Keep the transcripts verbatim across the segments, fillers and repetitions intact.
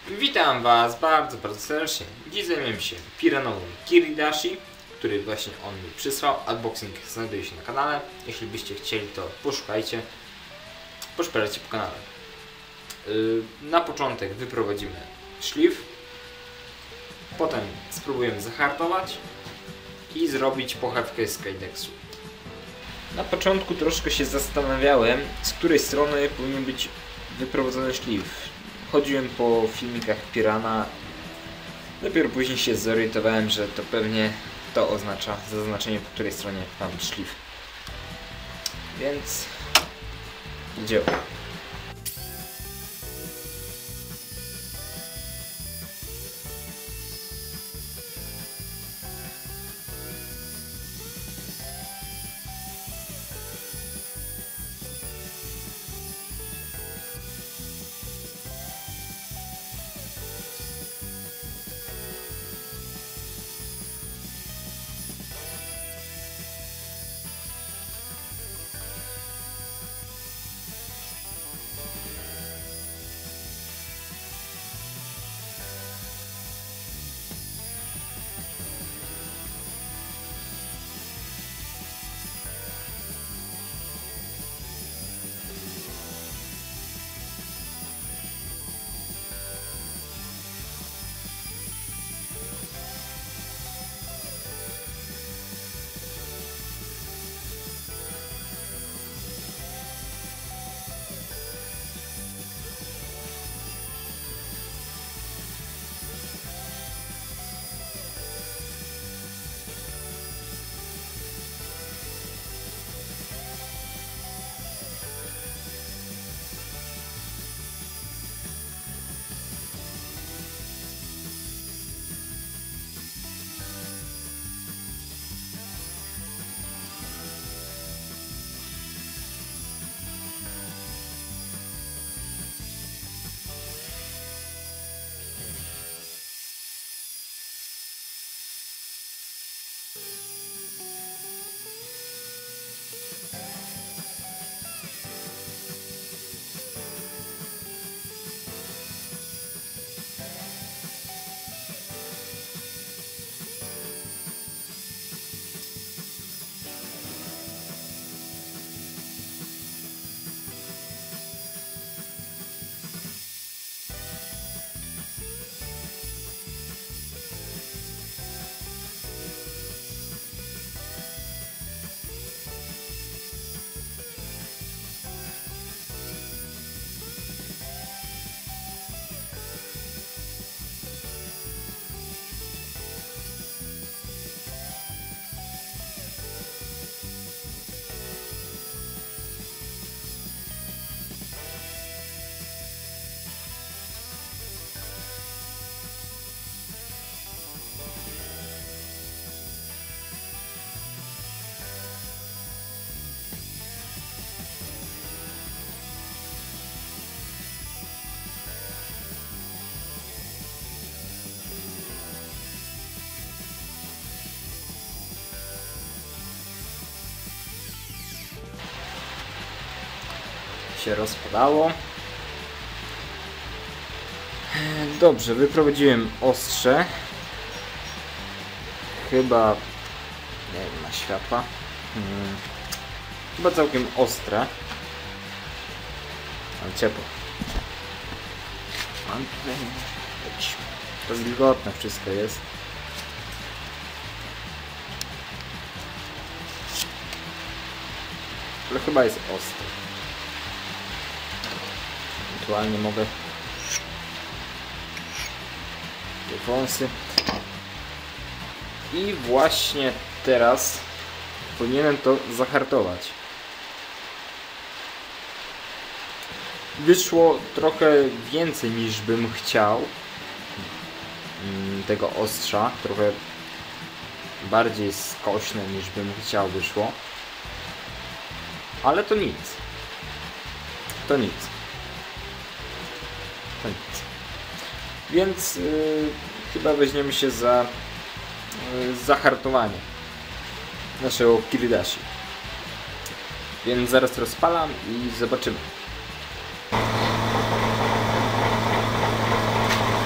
Witam Was bardzo, bardzo serdecznie. Dziś zajmiemy się piranową Kiridashi, który właśnie on mi przysłał. Unboxing znajduje się na kanale. Jeśli byście chcieli, to poszukajcie. Poszperajcie po kanale. Yy, na początek wyprowadzimy szlif. Potem spróbujemy zahartować i zrobić pochewkę z Kydexu. Na początku troszkę się zastanawiałem, z której strony powinien być wyprowadzony szlif. Chodziłem po filmikach Pirana. Dopiero później się zorientowałem, że to pewnie to oznacza zaznaczenie, po której stronie ma być szlif. Więc do dzieła. Się rozpadało. Dobrze, wyprowadziłem ostrze. Chyba nie wiem, na światła. Hmm. Chyba całkiem ostre. Ale ciepło. To wilgotne wszystko jest. Ale chyba jest ostre. Ewentualnie mogę te wąsy. I właśnie teraz powinienem to zahartować. Wyszło trochę więcej niż bym chciał tego ostrza. Trochę bardziej skośne niż bym chciał wyszło. Ale to nic. To nic. Nic. Więc yy, chyba weźmiemy się za yy, zahartowanie naszego Kiridashi. Więc zaraz rozpalam i zobaczymy.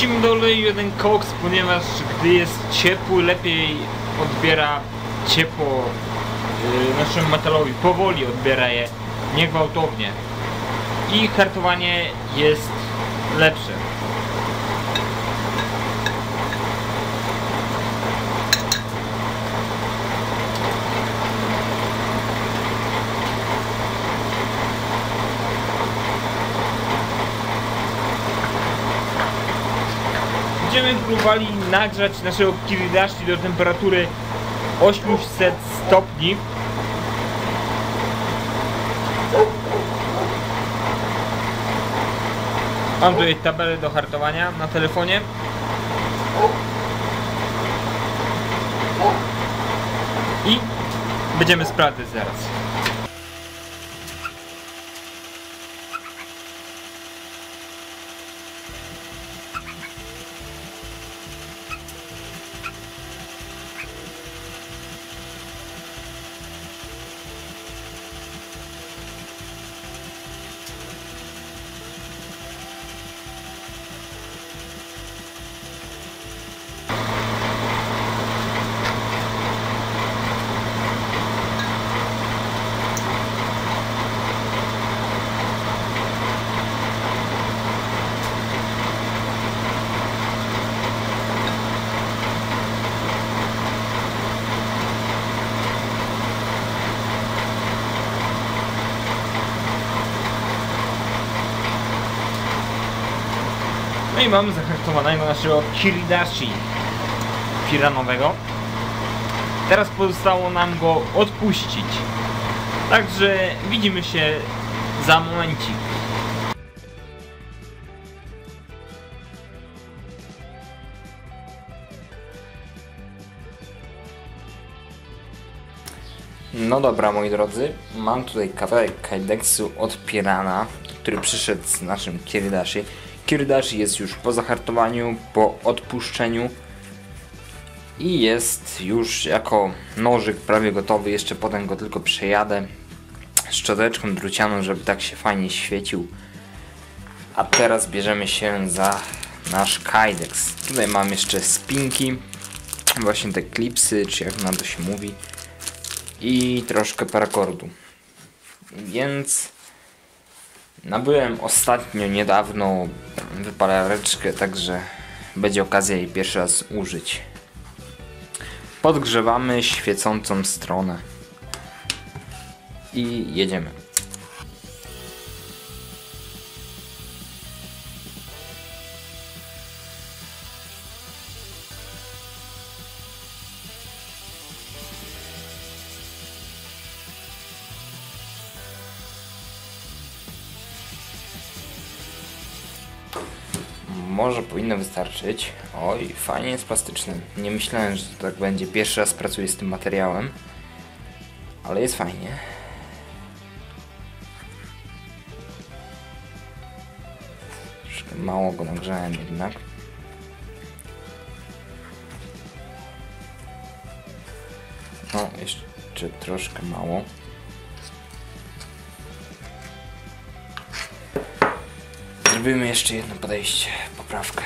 Wrzucimy do oleju jeden koks, ponieważ gdy jest ciepły, lepiej odbiera ciepło yy, naszemu metalowi, powoli odbiera je, niegwałtownie. I hartowanie jest lepsze. Będziemy próbowali nagrzać naszego Kiridashi do temperatury osiemset stopni. Mam tutaj tabelę do hartowania na telefonie. I będziemy sprawdzać zaraz. No i mamy zahartowanego naszego Kiridashi piranowego. Teraz pozostało nam go odpuścić. Także widzimy się za momencik. No dobra, moi drodzy, mam tutaj kawałek Kydexu od Pirana, który przyszedł z naszym Kiridashi. Kiridashi jest już po zahartowaniu, po odpuszczeniu i jest już jako nożyk prawie gotowy. Jeszcze potem go tylko przejadę szczoteczką drucianą, żeby tak się fajnie świecił. A teraz bierzemy się za nasz Kydex. Tutaj mam jeszcze spinki, właśnie te klipsy, czy jak na to się mówi, i troszkę parakordu. Więc nabyłem ostatnio, niedawno wypalareczkę, także będzie okazja jej pierwszy raz użyć. Podgrzewamy świecącą stronę i jedziemy. Może powinno wystarczyć. Oj, fajnie jest plastyczny. Nie myślałem, że to tak będzie. Pierwszy raz pracuję z tym materiałem, ale jest fajnie. Troszkę mało go nagrzałem jednak. No, jeszcze troszkę mało. Zrobimy jeszcze jedno podejście, poprawkę.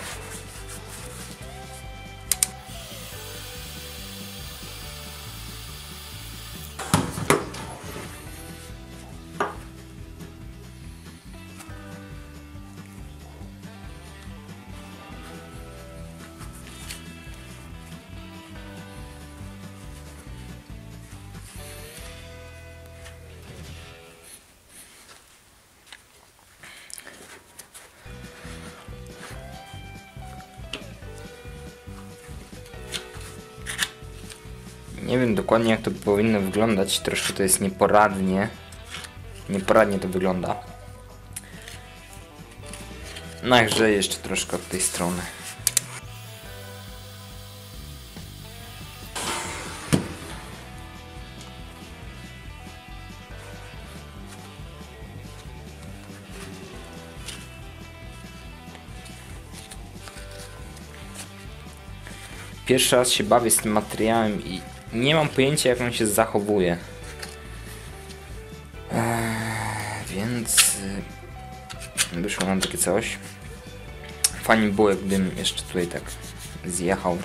Nie wiem dokładnie, jak to powinno wyglądać, troszkę to jest nieporadnie. Nieporadnie to wygląda. Nagrzeję jeszcze troszkę od tej strony. Pierwszy raz się bawię z tym materiałem i nie mam pojęcia, jak on się zachowuje. Eee, więc wyszło nam takie coś. Fajnie było, jakbym jeszcze tutaj tak zjechał.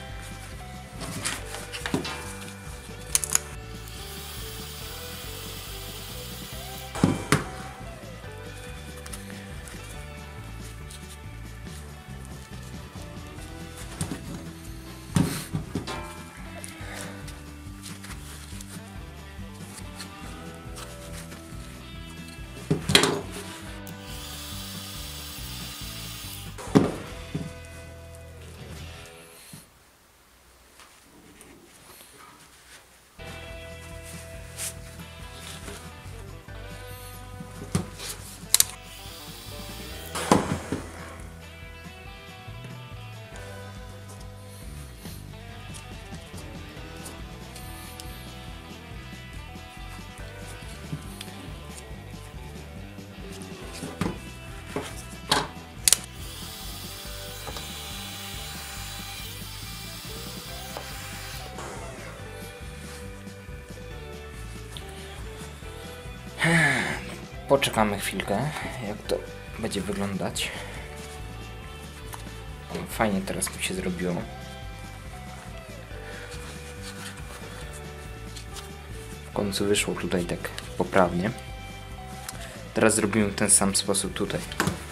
Poczekamy chwilkę, jak to będzie wyglądać. Fajnie teraz mi się zrobiło. W końcu wyszło tutaj tak poprawnie. Teraz zrobimy w ten sam sposób tutaj.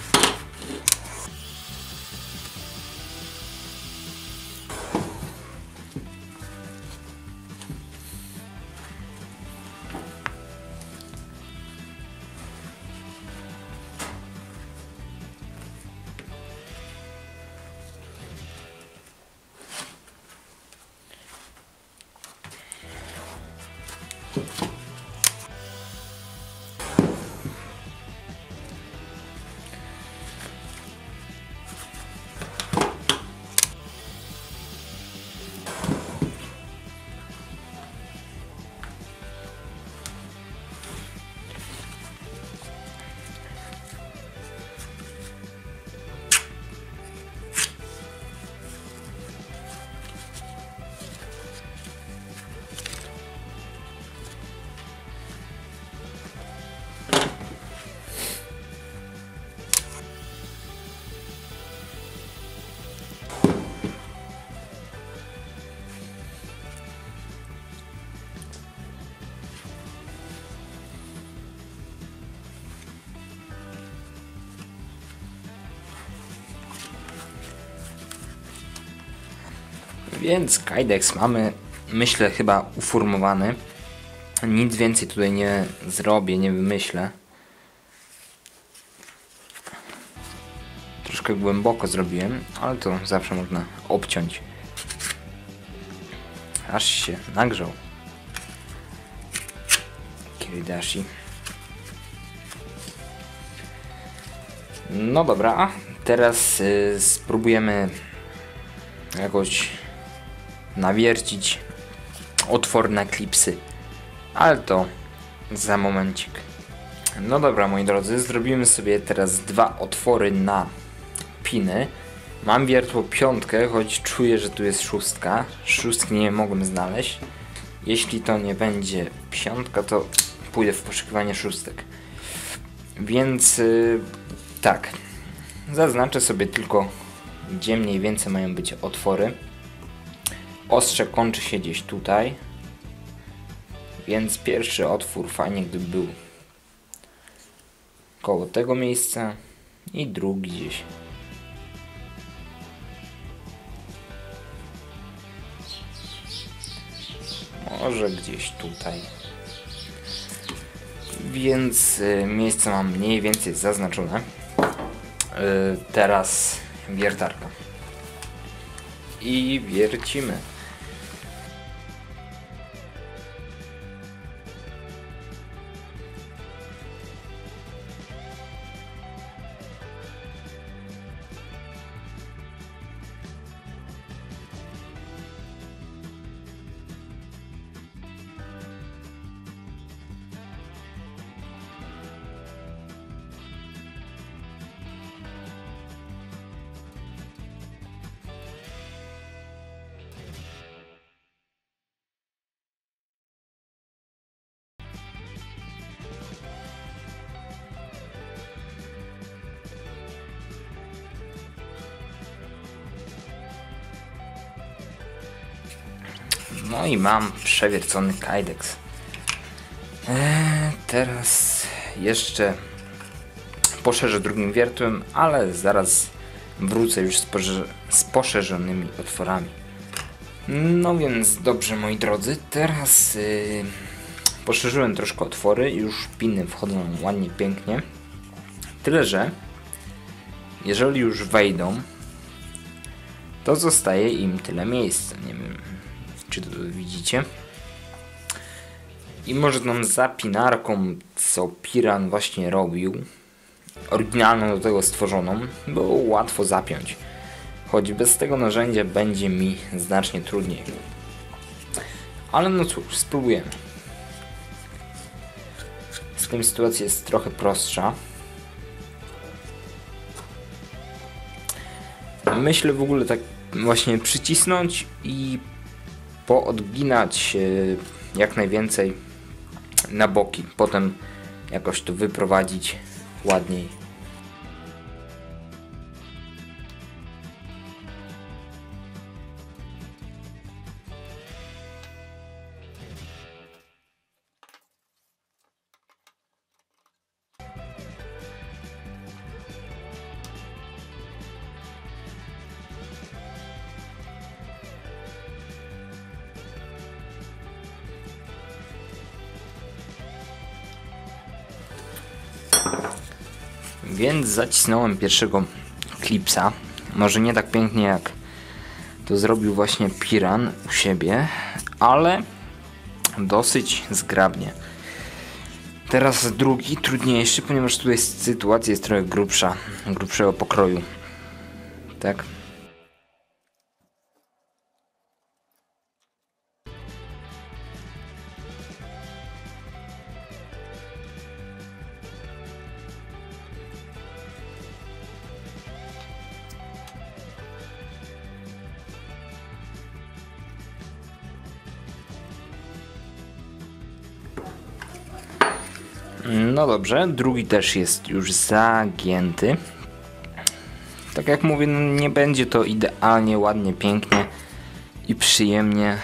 Więc Kydex mamy, myślę, chyba uformowany. Nic więcej tutaj nie zrobię, nie wymyślę. Troszkę głęboko zrobiłem, ale to zawsze można obciąć. Aż się nagrzał Kiridashi. No dobra, teraz y, spróbujemy jakoś nawiercić otworne klipsy, ale to za momencik. No dobra, moi drodzy, zrobimy sobie teraz dwa otwory na piny. Mam wiertło piątkę, choć czuję, że tu jest szóstka. Szóstki nie mogłem znaleźć. Jeśli to nie będzie piątka, to pójdę w poszukiwanie szóstek. Więc yy, tak, zaznaczę sobie tylko, gdzie mniej więcej mają być otwory. Ostrze kończy się gdzieś tutaj, więc pierwszy otwór fajnie gdyby był koło tego miejsca i drugi gdzieś może gdzieś tutaj, więc y, miejsce mam mniej więcej zaznaczone. y, teraz wiertarka i wiercimy. No i mam przewiercony Kydex. Eee, teraz jeszcze poszerzę drugim wiertłem, ale zaraz wrócę już z, z poszerzonymi otworami. No więc dobrze, moi drodzy, teraz yy, poszerzyłem troszkę otwory, już piny wchodzą ładnie, pięknie. Tyle, że jeżeli już wejdą, to zostaje im tyle miejsca. Nie wiem, czy to widzicie. I może tą zapinarką, co Piran właśnie robił, oryginalną do tego stworzoną, było łatwo zapiąć. Choć bez tego narzędzia będzie mi znacznie trudniej. Ale no cóż, spróbujemy. Z tym sytuacja jest trochę prostsza. Myślę w ogóle tak właśnie przycisnąć i poodginać jak najwięcej na boki. Potem jakoś to wyprowadzić ładniej. Więc zacisnąłem pierwszego klipsa. Może nie tak pięknie jak to zrobił właśnie Piran u siebie, ale dosyć zgrabnie. Teraz drugi, trudniejszy, ponieważ tutaj sytuacja jest trochę grubsza, grubszego pokroju. Tak? No dobrze, drugi też jest już zagięty. Tak jak mówię, no nie będzie to idealnie, ładnie, pięknie i przyjemnie,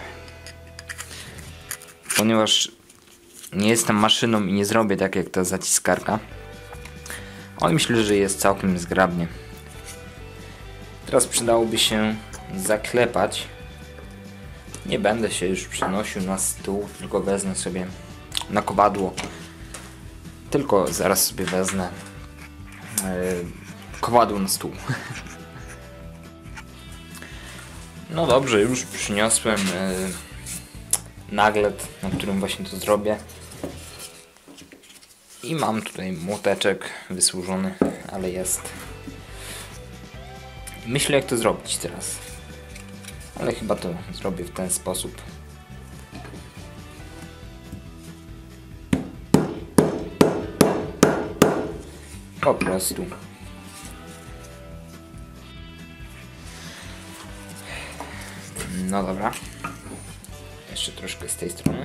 ponieważ nie jestem maszyną i nie zrobię tak jak ta zaciskarka. Ale myślę, że jest całkiem zgrabnie. Teraz przydałoby się zaklepać. Nie będę się już przenosił na stół, tylko wezmę sobie na kowadło. Tylko zaraz sobie wezmę yy, kowadło na stół. No dobrze, już przyniosłem yy, naglet, na którym właśnie to zrobię. I mam tutaj młoteczek wysłużony, ale jest. Myślę jak to zrobić teraz. Ale chyba to zrobię w ten sposób. Po prostu. No dobra. Jeszcze troszkę z tej strony.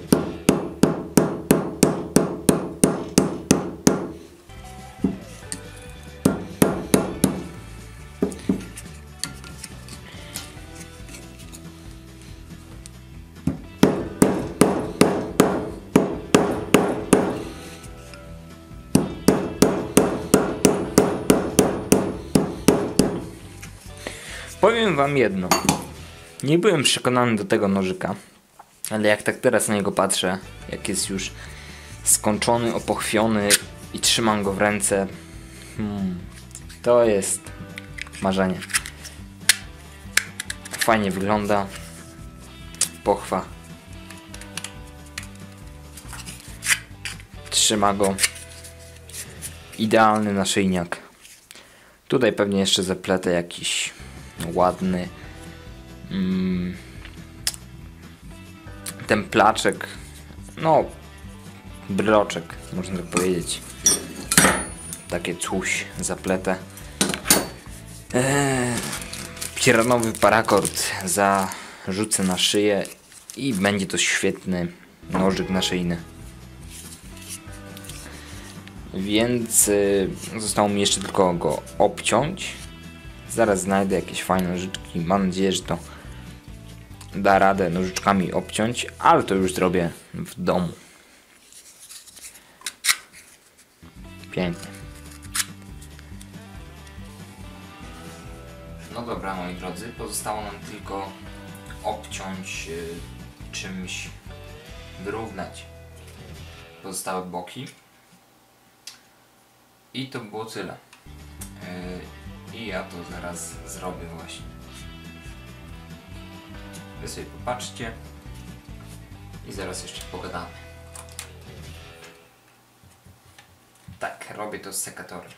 Powiem wam jedno. Nie byłem przekonany do tego nożyka, ale jak tak teraz na niego patrzę, jak jest już skończony, opochwiony i trzymam go w ręce, hmm, to jest marzenie. Fajnie wygląda. Pochwa. Trzyma go. Idealny naszyjniak. Tutaj pewnie jeszcze zapletę jakiś ładny mm, templaczek, no bryloczek, można tak powiedzieć. Takie coś zapletę. Eee, piranowy parakord zarzucę na szyję i będzie to świetny nożyk naszyjny. Więc y, zostało mi jeszcze tylko go obciąć. Zaraz znajdę jakieś fajne nożyczki. Mam nadzieję, że to da radę nożyczkami obciąć, ale to już zrobię w domu. Pięknie. No dobra, moi drodzy, pozostało nam tylko obciąć y, czymś, wyrównać pozostałe boki i to było tyle. Yy, I ja to zaraz zrobię właśnie. Wy sobie popatrzcie i zaraz jeszcze pogadamy. Tak, robię to z sekatorem.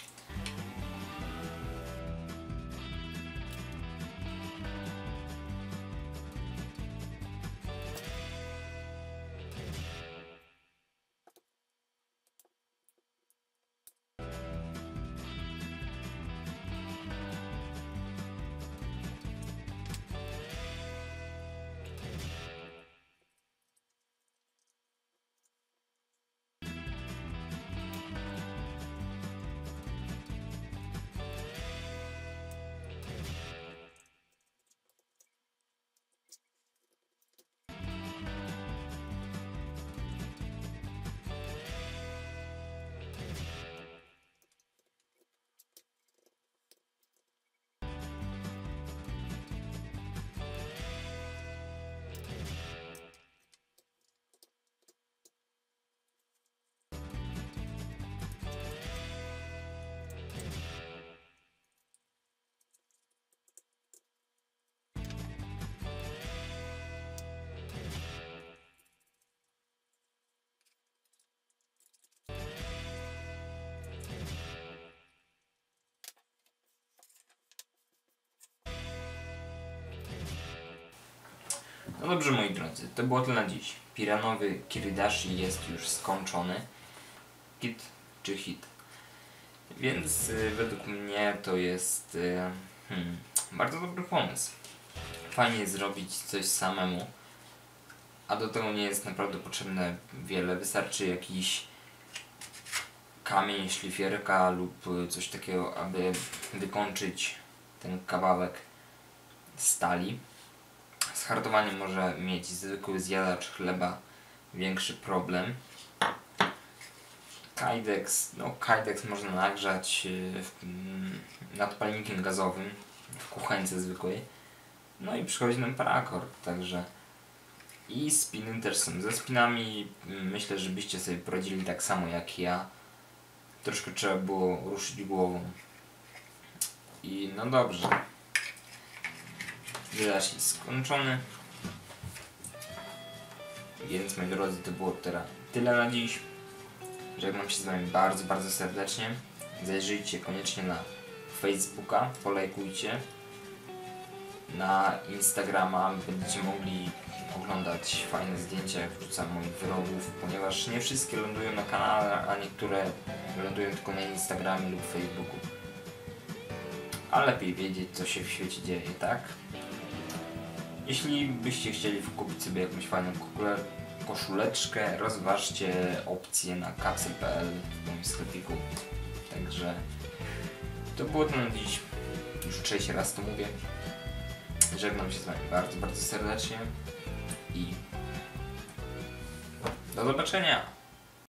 No dobrze, moi drodzy, to było tyle na dziś. Piranowy Kiridashi jest już skończony. Hit czy hit? Więc y, według mnie to jest y, hmm, bardzo dobry pomysł. Fajnie zrobić coś samemu, a do tego nie jest naprawdę potrzebne wiele. Wystarczy jakiś kamień, szlifierka lub coś takiego, aby wykończyć ten kawałek stali. Z hartowaniem może mieć zwykły zjadacz chleba większy problem. Kydex, no Kydex można nagrzać w, nad palnikiem gazowym w kuchence zwykłej. No i przychodzi nam parakord, także i spiny też są. Ze spinami myślę, że byście sobie poradzili tak samo jak ja. Troszkę trzeba było ruszyć głową. I no dobrze. Wydasz jest skończony. Więc moi drodzy, to było teraz tyle na dziś. Żegnam się z wami bardzo, bardzo serdecznie. Zajrzyjcie koniecznie na Facebooka, polajkujcie. Na Instagrama będziecie mogli oglądać fajne zdjęcia, jak wrzucam moich wyrobów, ponieważ nie wszystkie lądują na kanale, a niektóre lądują tylko na Instagramie lub Facebooku. A lepiej wiedzieć, co się w świecie dzieje, tak? Jeśli byście chcieli kupić sobie jakąś fajną koszuleczkę, rozważcie opcję na kapsel kropka p l w moim sklepiku. Także to było to na dziś. Już trzeci raz to mówię. Żegnam się z wami bardzo, bardzo serdecznie i do zobaczenia!